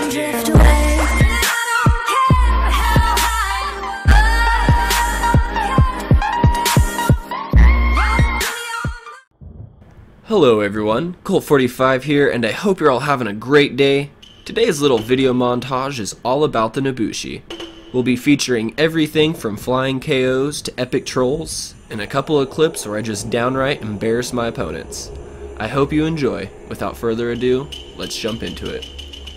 drift away. Hello everyone, Kolt45 here, and I hope you're all having a great day. Today's little video montage is all about the Nobushi. We'll be featuring everything from flying KOs to epic trolls, and a couple of clips where I just downright embarrass my opponents. I hope you enjoy. Without further ado, let's jump into it.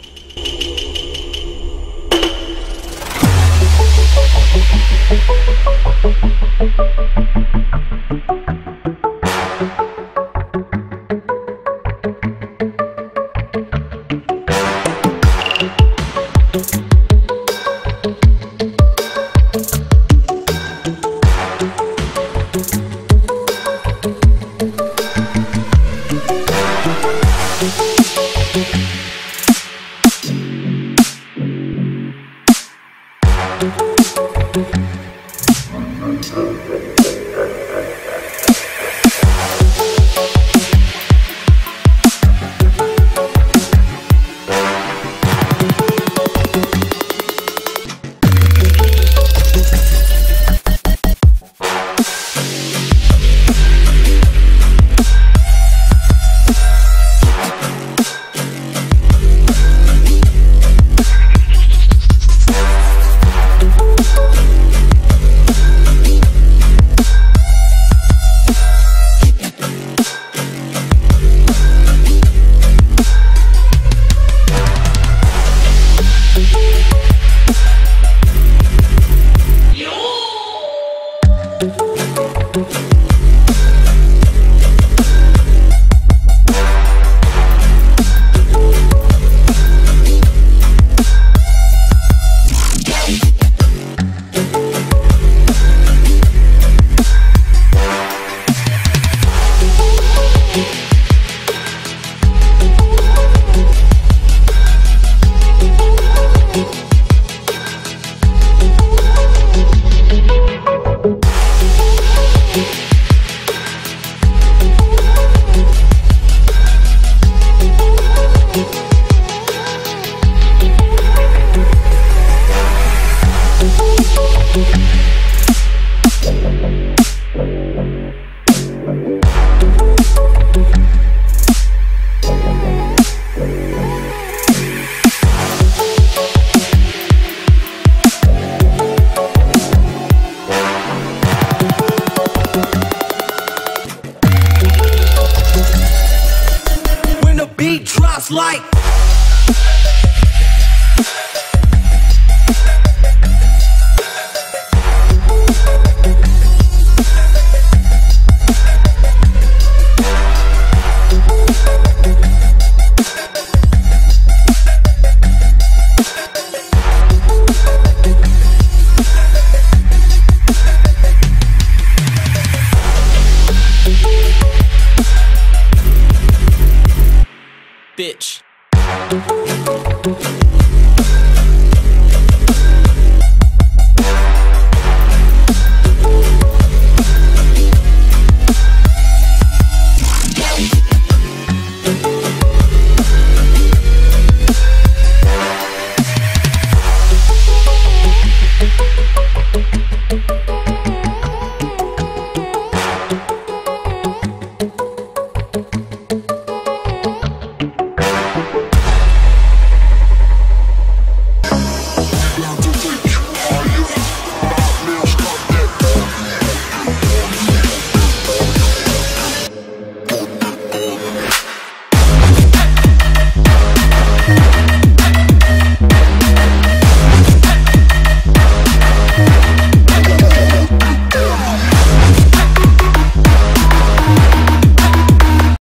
Like bitch.